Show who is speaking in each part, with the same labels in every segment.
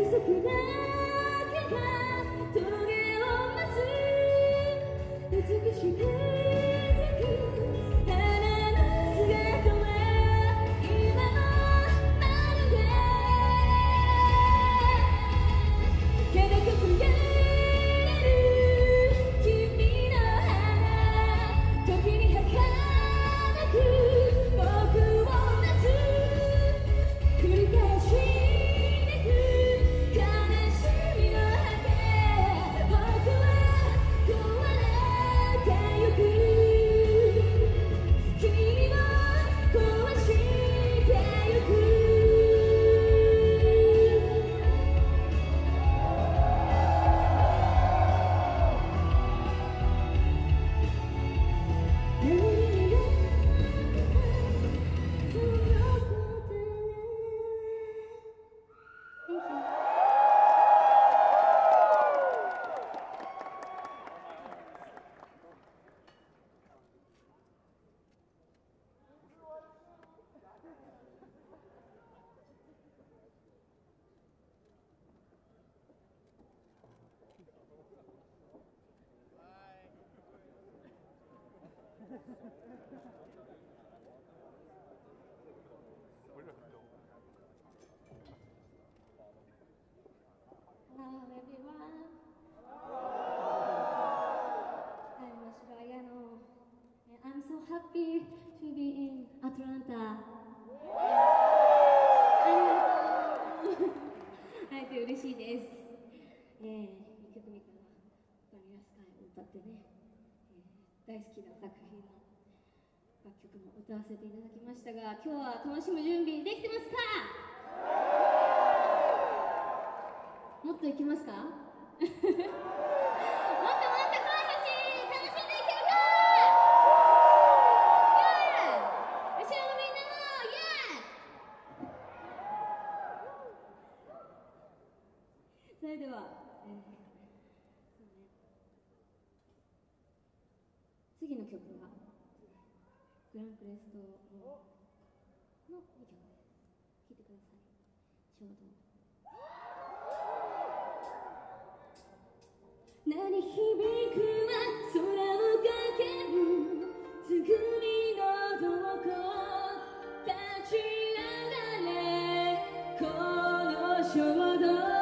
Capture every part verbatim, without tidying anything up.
Speaker 1: Hello everyone. I'm Mashiro Ayano, and I'm so happy to be in Atlanta. 会えて嬉しいです。えー、いっきょくめからバニラスカイを歌ってね、えー、大好きな作品の楽曲も歌わせていただきましたが、今日は楽しむ準備できてますか？もっといきますか？もっともっと声欲しい！楽しんでいけるか？イエーイ！後ろのみんなもイエーイ！それでは、えーそうね、次の曲はグランクレストのにきょくです。聴いてください。ちょうど鳴り響くは空をかけるつぐみのどこ立ち上がれこの衝動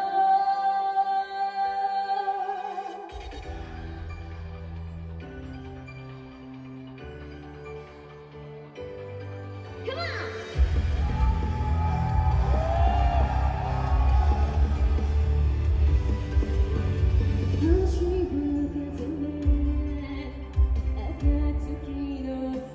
Speaker 1: 月の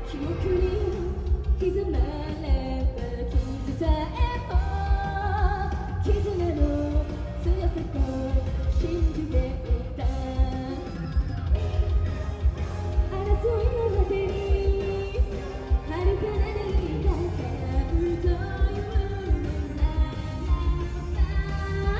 Speaker 1: 記憶に刻まれた傷さえも絆の強さと信じていた争いの果てに遥かなる日が叶うというなら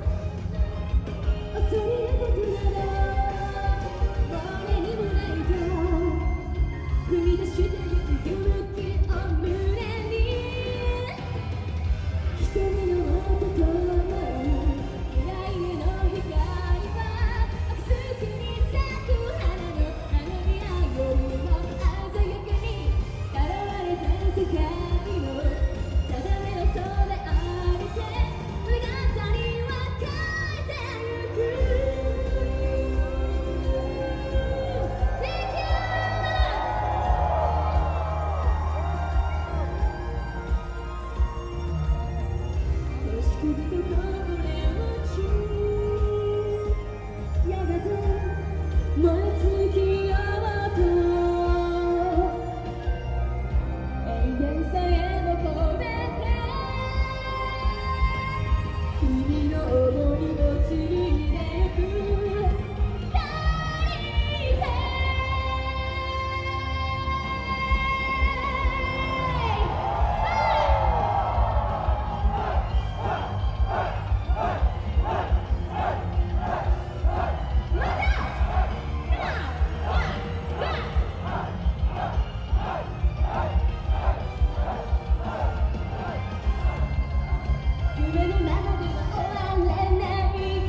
Speaker 1: 恐れることなど俺にもないと踏み出してゆく勇気を胸に瞳の音とともに未来への光は赤すくに咲く花の花びらよりも鮮やかに現れた世界の定めのそれありて物語は変えてゆく星屑とこぼれ落ちやがて燃え尽きようと永遠さえも込めて君の想いを継いでゆく二人で夢の中では終われない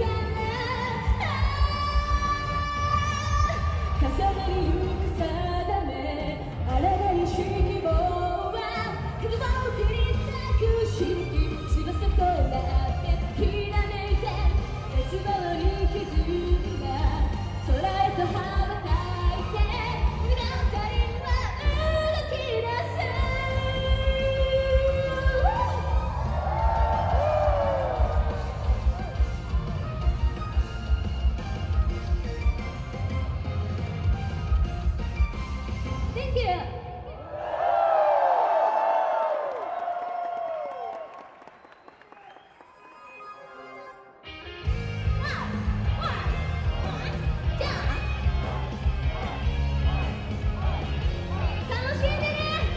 Speaker 1: から重なりゆく定めあらがりし希望は風を切り裂くし翼となってきらめいて絶望に気づいた空へと羽ばたいて物語は動き出すThank you! じゃあ楽しんでね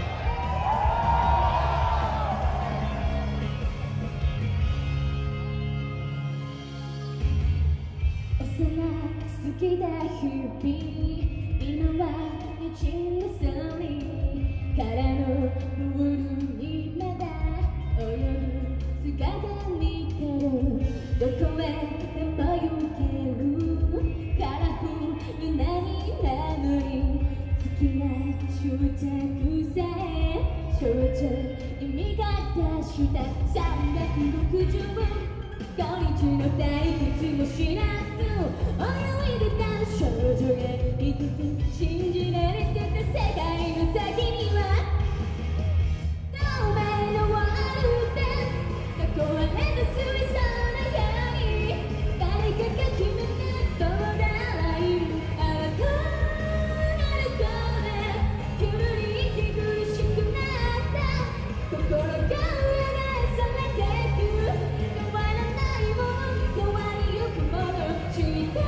Speaker 1: 幼好きだ日々今はにじむ空にからのプールにまだ泳ぐ姿見てるどこへでも行けるカラフルなに眠り好きな執着さえ少女に味方したさんびゃくろくじゅうご日の退屈も知らず泳いでた少女がいくつ信じられてた世界の先には透明のワールで囲われた水槽のように誰かが決めたどうだいあなたの横で急に息苦しくなった心が裏返されてく変わらないもの変わりゆくもの知りたい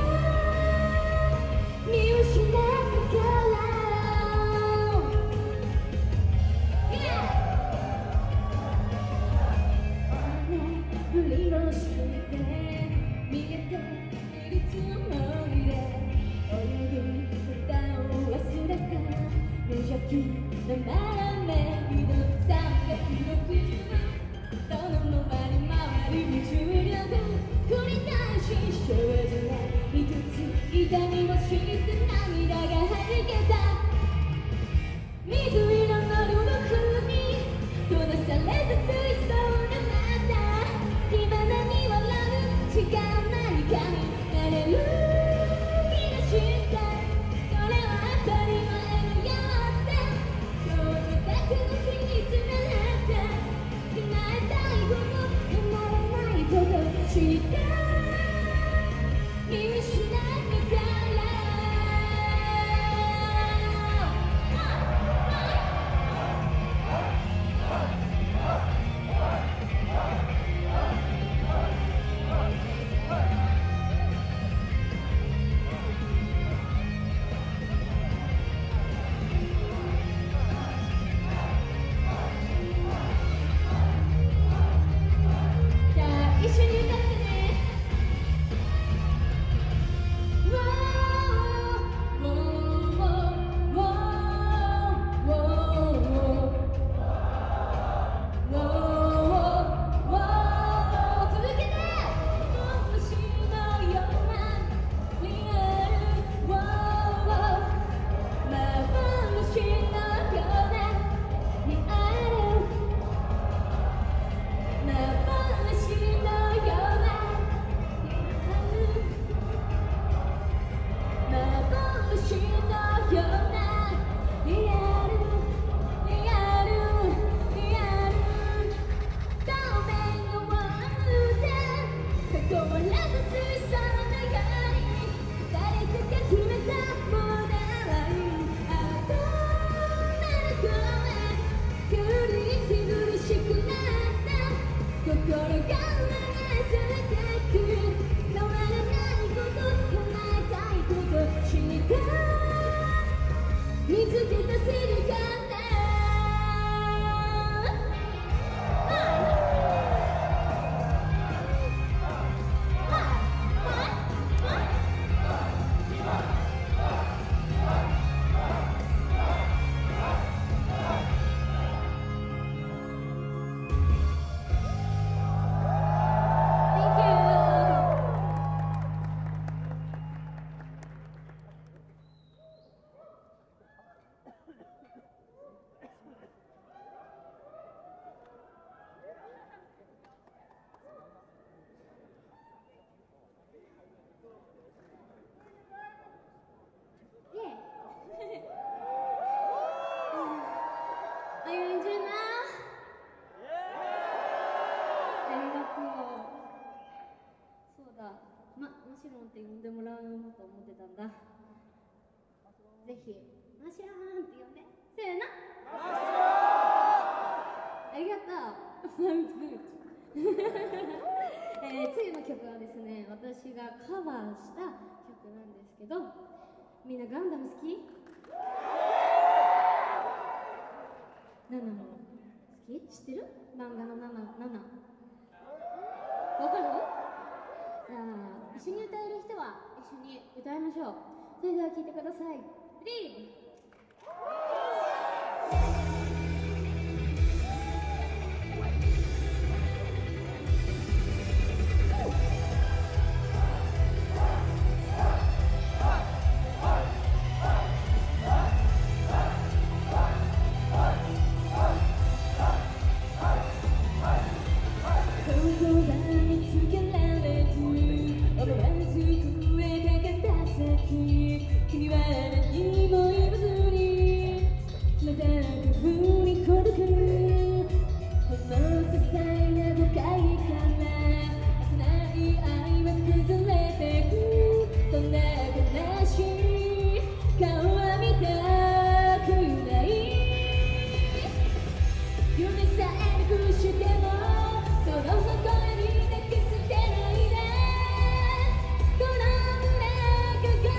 Speaker 1: 見失ったから振りをして見えているつもりで泳ぐ歌を忘れた無邪気なまらめきのさんびゃくろくじゅうどの回り回りに重力繰り返し少女が一つ痛みを知って涙がはじけた水色のルークに閉ざされた水槽の中今何笑う時間何かになれる気がしたそれは当たり前のようだ今日の宅の日につながった叶えたいこと叶わないこと知りたい見失ったからって呼んでもらおうと思ってたんだ。ぜひマシャーンって呼んで。せーの、ありがとう。Sounds good えー、次の曲はですね、私がカバーした曲なんですけど、みんなガンダム好き？ナナも好き？知ってる？漫画のナナ、ナナわかる？じゃあ一緒に歌える人は一緒に歌いましょう。それでは聴いてください。リー君は何も言わずに冷たく振りほどくほんの些細な誤解から儚い愛は崩れてく。そんな悲しい顔は見たくない。夢さえなくしてもその声に抱き捨てないで。この胸が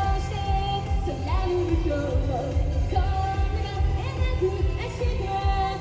Speaker 1: こんな描く明日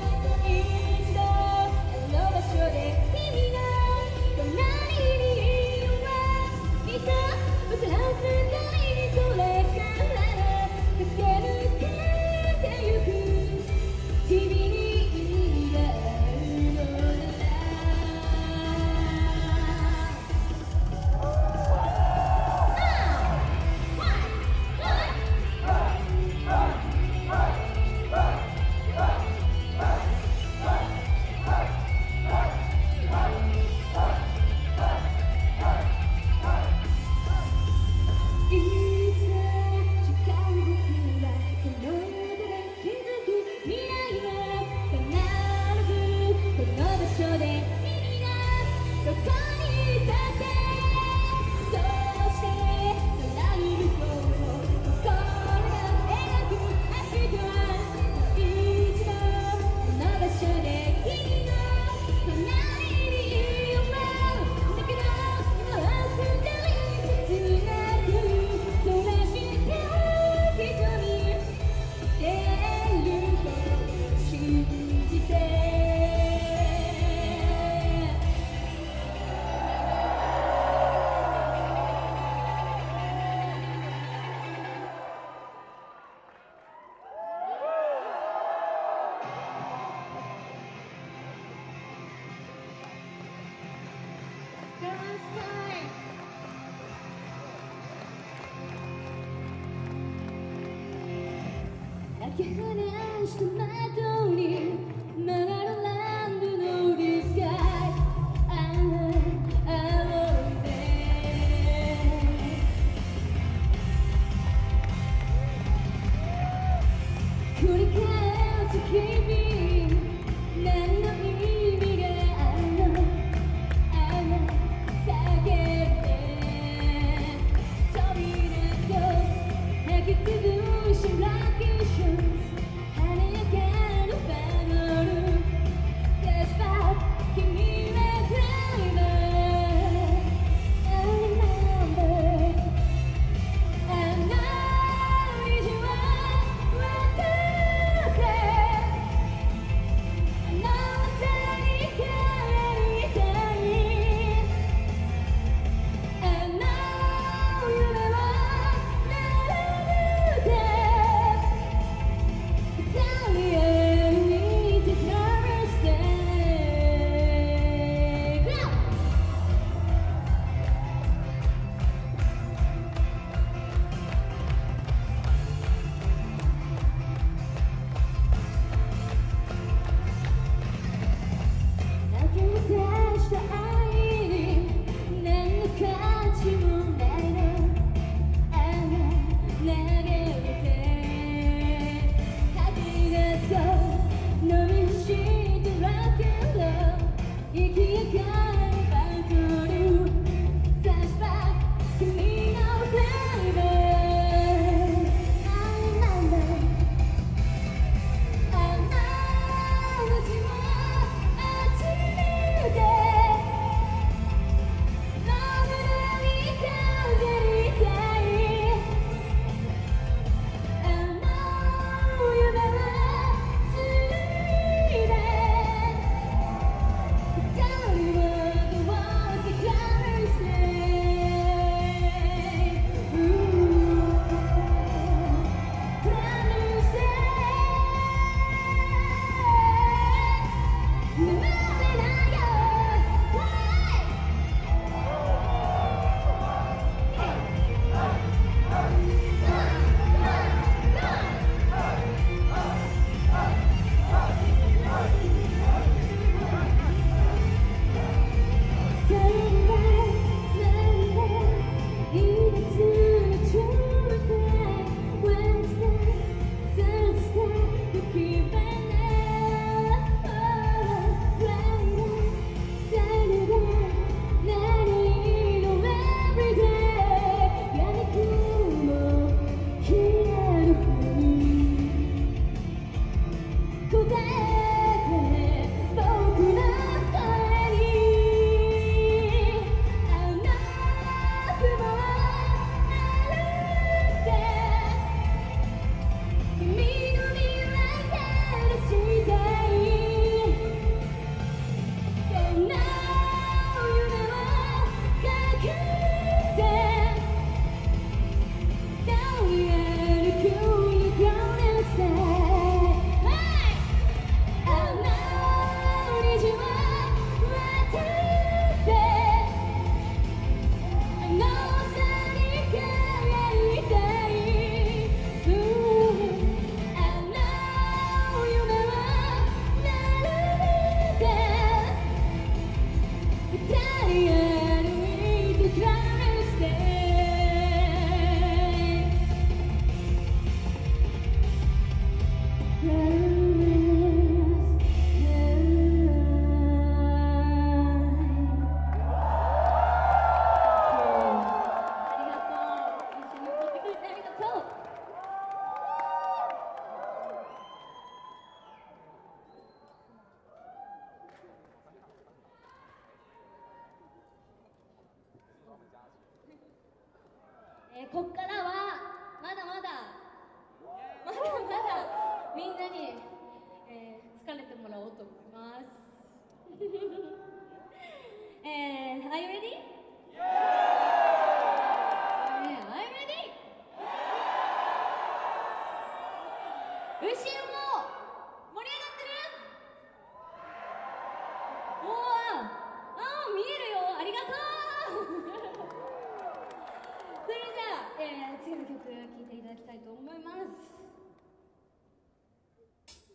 Speaker 1: えー、こっからはまだまだまだまだみんなに、えー、疲れてもらおうと思います。えー、Are you ready? Yeah! Yeah, are you ready? 後ろも盛り上がってる？おー、あー、見えるよ、ありがとう。それじゃあ、えー、次の曲聴いていただきたいと思います。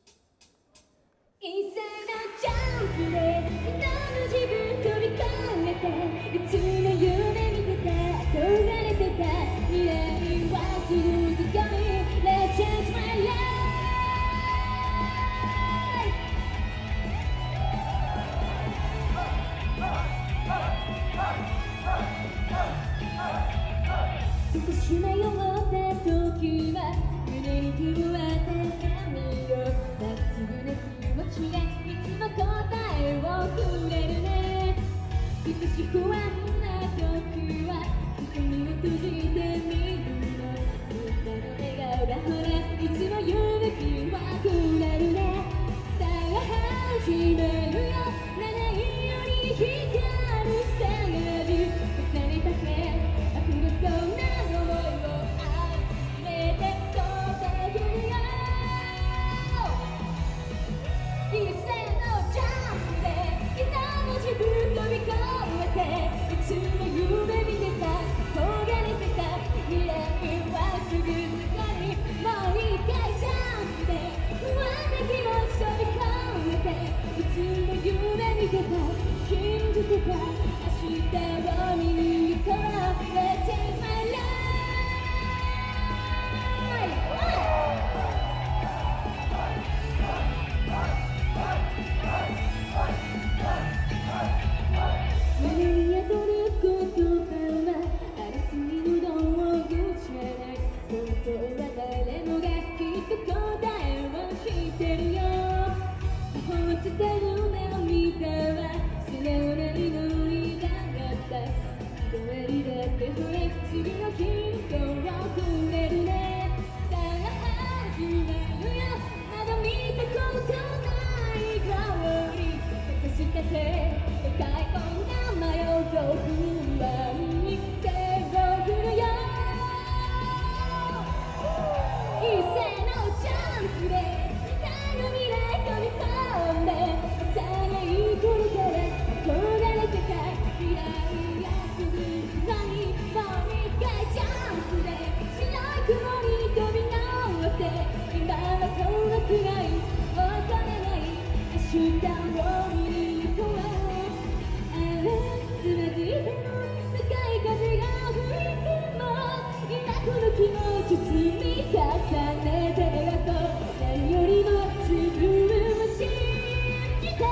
Speaker 1: 瞬間を見に行こう。あれつまずいても向かい風が吹いても今この気持ち積み重ねて描こう。何よりも自分を信じて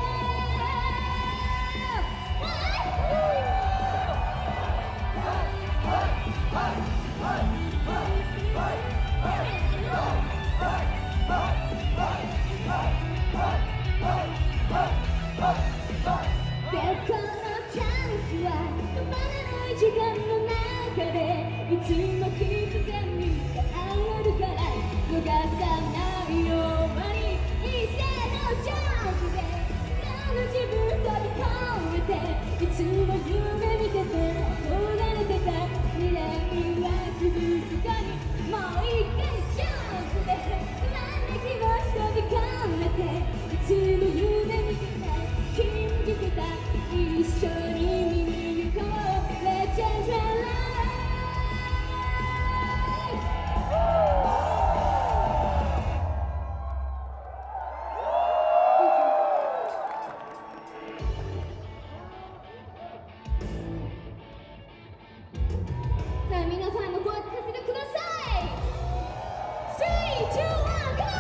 Speaker 1: 時間の中でいつも必然にあるから逃さないように一斉のジャンプであの自分飛び越えていつも夢見てて憧れてた未来はすぐそこにもう一回ジャンプで招き星飛び越えていつも夢見てた信じてた一緒に見に行こう。皆さんの声聞かせてください。スリー、ツー、ワン、カ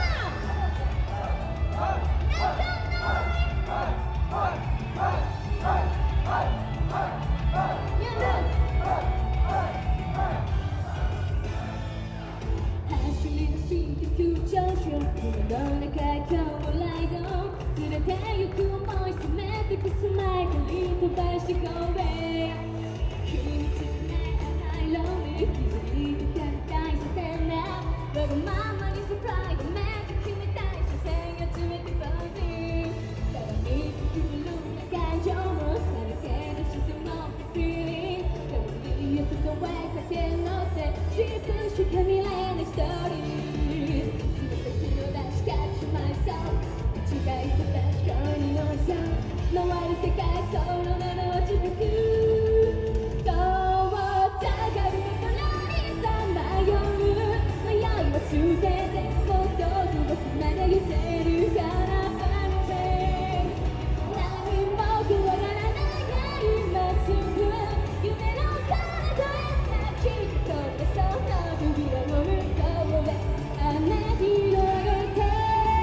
Speaker 1: 走り出して急上昇夢の中今日もライド連れてゆく思い冷めてくスマイルに飛ばしてこうべ秘密気づいてた大切なわがままにサプライズめっちゃ決めたい視線集めてバーディーただにくるな感情もさらけ出してもフィーリング代わりよそこへ駆け乗って自分しか見れないストーリー全てを出しかしまいそう違いさ確かにのさ回る世界その名の自覚捨ててもっと遠くまで行けるから何も変わらない今すぐ夢の彼方へきっとその扉の向こうで花広げて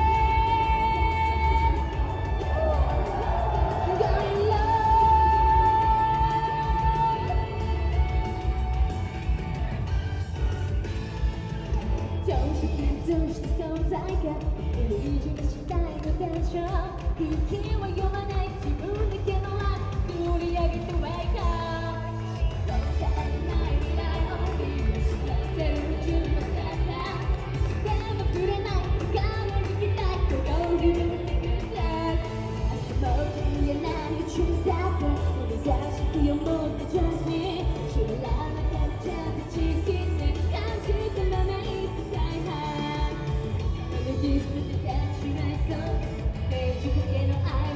Speaker 1: どうして存在がイメージがしたいのでしょう空気は読まない自分だけのライフ盛り上げてワイカーどうかない未来を見出し出せる宇宙のサーターでも触れない時間を逃げたい心を広げてくれ足元見えない宇宙だって繰り出して思って Just me 知らなかった地域で感じたままに捨ててしまいそうページかけの愛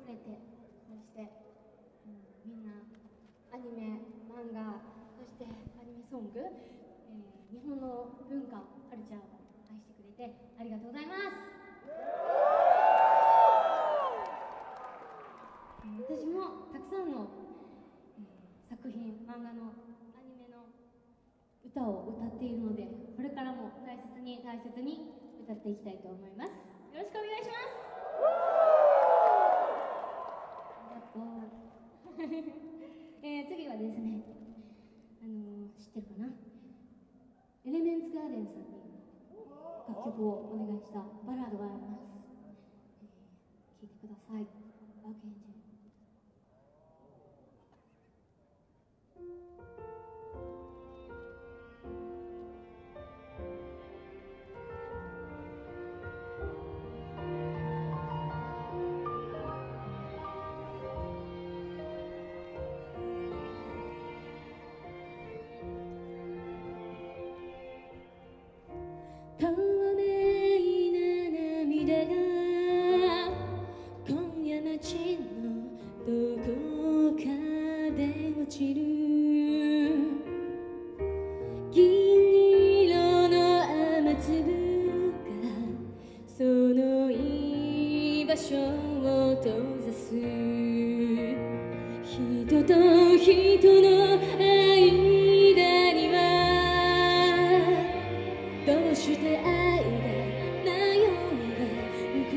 Speaker 1: くれて、そして、うん、みんなアニメ、漫画、そしてアニメソング、えー、日本の文化、カルチャーを愛してくれてありがとうございます。私もたくさんの、えー、作品、漫画のアニメの歌を歌っているので、これからも大切に大切に歌っていきたいと思います。よろしくお願いします。ありがとう。えー、次はですね、あのー、知ってるかな、エレメンツガーデンさんに楽曲をお願いしたバラードがあります。えー、聴いてください。アーケンジェル。透明な涙が今夜街のどこかで落ちる、銀色の雨粒がその居場所を閉ざす、人と人の間にはどうして愛が迷いが向く、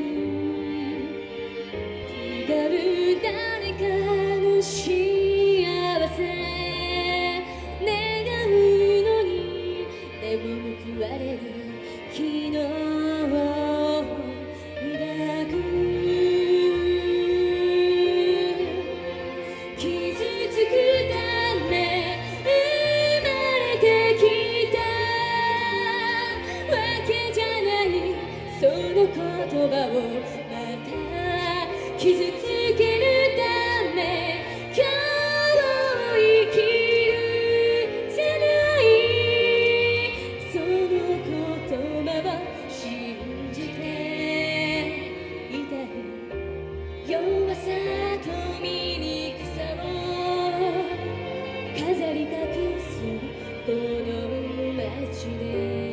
Speaker 1: 気軽誰かの幸せ願うのに、でも報われる昨日を抱く、傷つくため生まれてきたわけじゃない、その言葉をまた傷つけるため今日を生きるじゃない、その言葉を信じていたい、弱さと醜さを飾り隠すこの街で、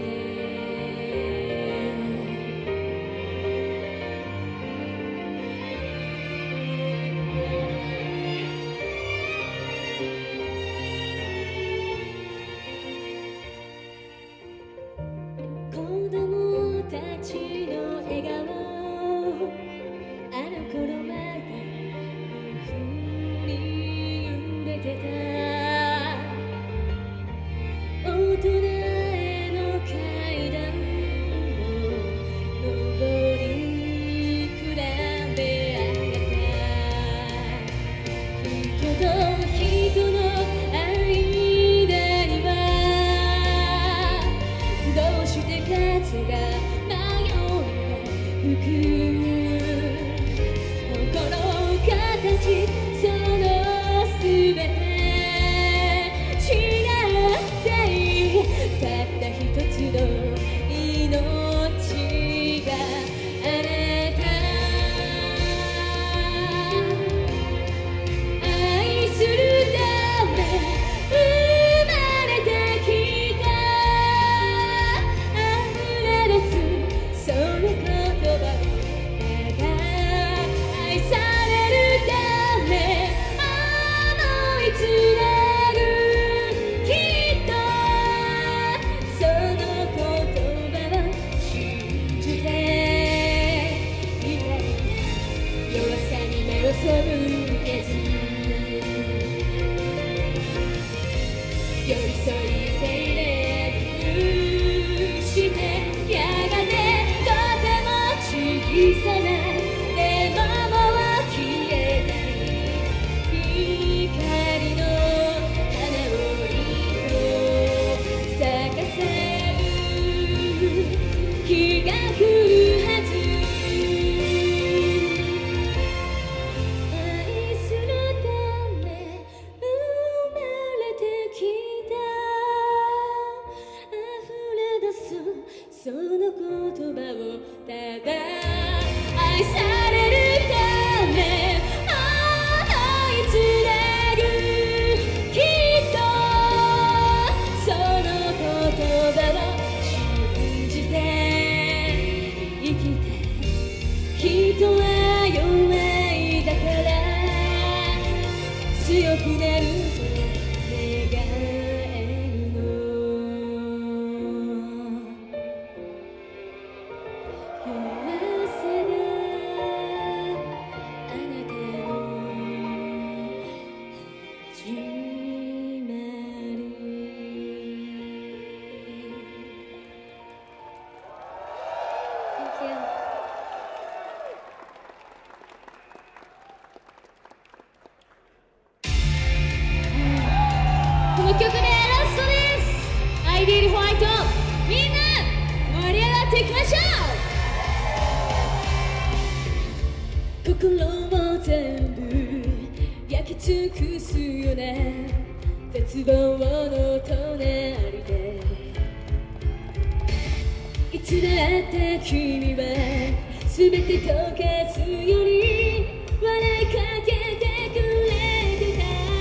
Speaker 1: 子供たちの笑顔、あの頃まだふに揺れてた、大人への階段を上り比べ上がった、人と人の間にはどうして風が迷いが吹く、この形そのすべて違っていい、たった一つの命があなた、愛するため生まれてきた、溢れ出すその言葉をただ愛されるため思いつなぐ、きっとその言葉を信じていたい、弱さに目を背けず寄り添い手入れしてやがてとても小さなでももう消えない光の花を一個咲かせる日が来るはず、愛する心を全部焼き尽くすような絶望の隣で、いつだって君は全て溶かすように笑いかけてくれて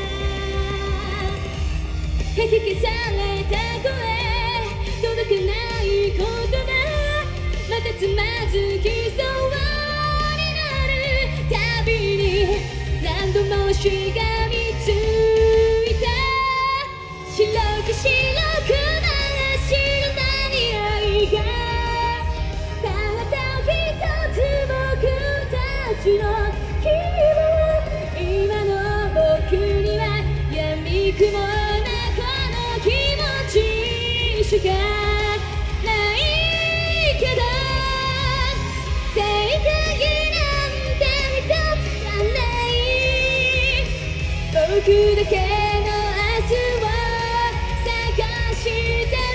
Speaker 1: た。かき消された声、届かない言葉、またつまずきそうになるたびに何度もしがみついた。白く白く真っ白な未来がたった一つ僕たちの希望。今の僕には闇雲なこの気持ちしかないけど、正解なんて一つじゃない。僕だけの明日を探してる。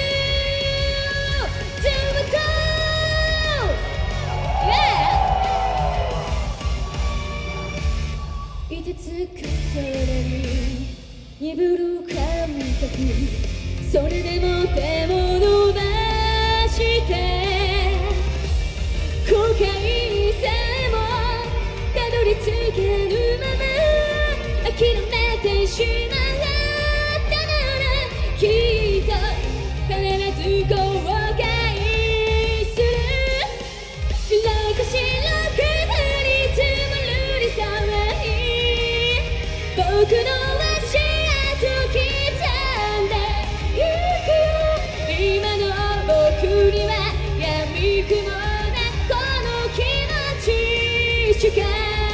Speaker 1: ずっと、yeah! いてつく空に鈍る感覚、それでも手を伸ばして後悔さえもたどり着けぬまま諦めてしまったなら、きっと必ず後悔する。白く白く降り積もる理想に僕の足跡刻んでゆくよ。今の僕には闇雲なこの気持ちしか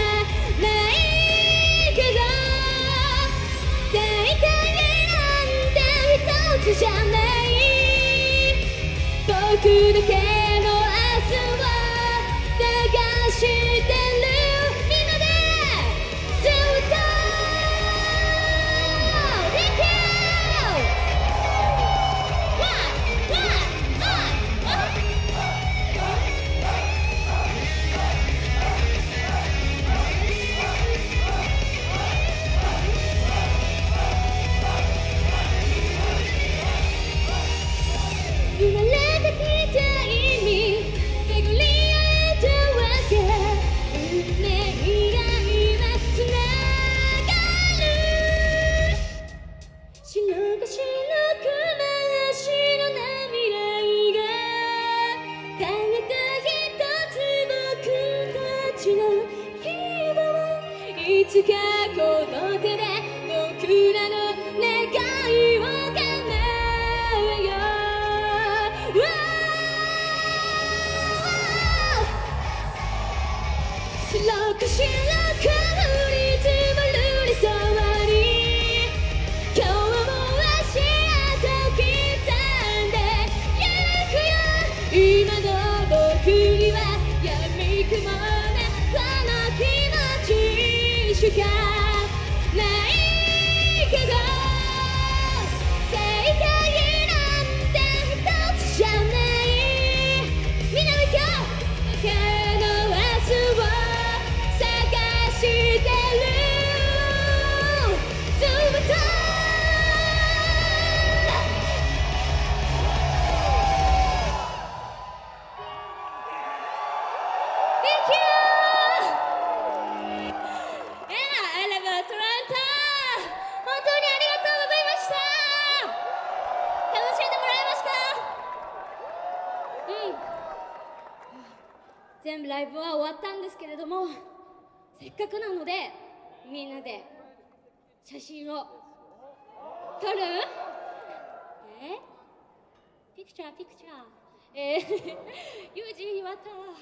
Speaker 1: ないけど、正解なんて一つじゃない。僕だけの明日を探してる。みんなでずっと Thank you! わっわっわっわっ生まれてきた意味巡り合えたわけ、運命が今つながる。白く白く真っ白な未来がたった一つ僕たちの希望。いつかこの手で僕らの願いを叶えよう。白く白く降り積もる理想に今日も足跡刻んでゆくよ。今の僕には闇雲なこの気持ちしかないけど、正解なんて一つじゃない。みんなで今日だけの明日を探してる。ずっとThank you! Yeah, I love Atlanta! 本当にありがとうございました。楽しんでもらえました？うん。全部ライブは終わったんですけれども、せっかくなのでみんなで写真を撮る？え？ピクチャーピクチャー。えー、ユージ岩田。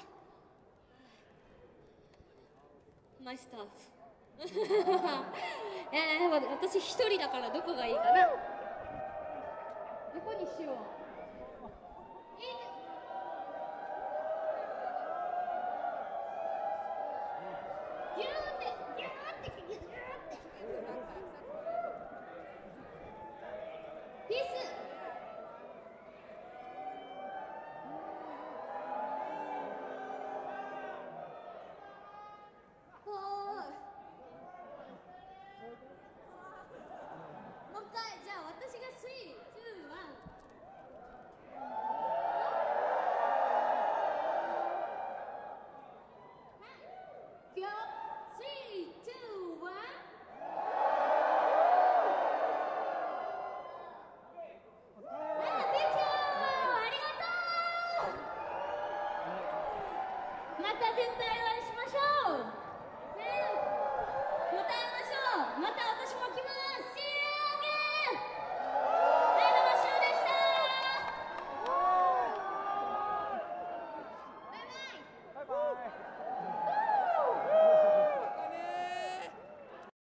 Speaker 1: マイスタッフ。えー、私一人だからどこがいいかな。どこにしよう。ギューってギューってギューってピース。
Speaker 2: よ。スリー、ツー